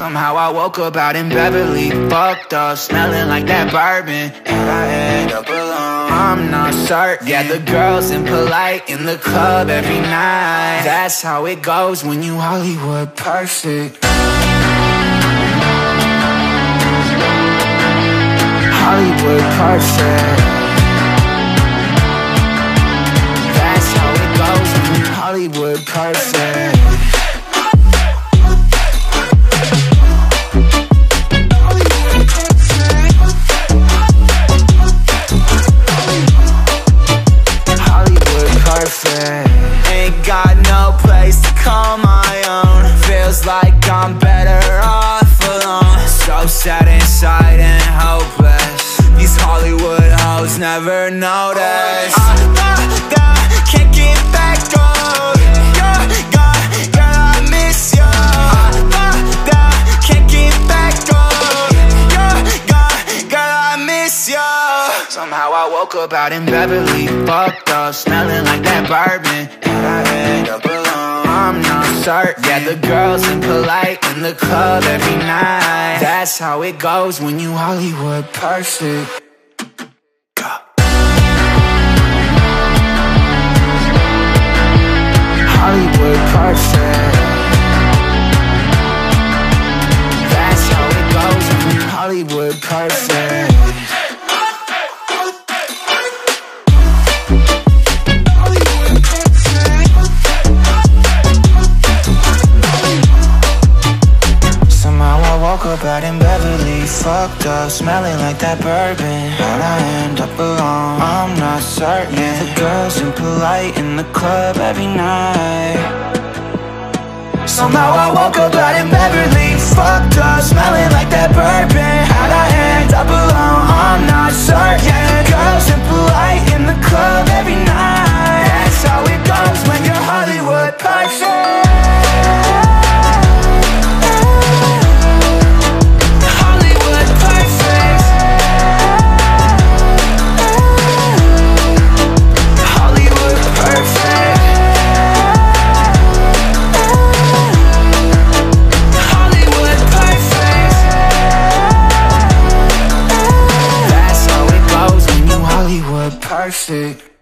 Somehow I woke up out in Beverly, fucked up, smelling like that bourbon, and I end up alone. I'm not certain. Yeah, the girls impolite in the club every night. That's how it goes when you Hollywood perfect. Hollywood perfect. That's how it goes when you Hollywood perfect. Ain't got no place to call my own. Feels like I'm better off alone. So sad inside and hopeless. These Hollywood hoes never notice. Can't get back on. Girl, I miss you. Can't get back on. Girl, I miss you. Somehow I woke up out in Beverly, fucked up, smelling like that bourbon, and I end up alone. I'm not certain. Yeah, the girls impolite in the club every night. That's how it goes when you Hollywood perfect. Hollywood perfect. That's how it goes when you Hollywood perfect. Woke up out in Beverly, fucked up, smelling like that bourbon, how'd I end up alone? I'm not certain. Yeah, the girls impolite in the club every night. Somehow I woke up out in Beverly, fucked up, smelling like that bourbon, how'd I end up alone? I'm not certain. Yeah, the girls impolite in the club every night. That's how it goes when you're Hollywood perfect. Perfect.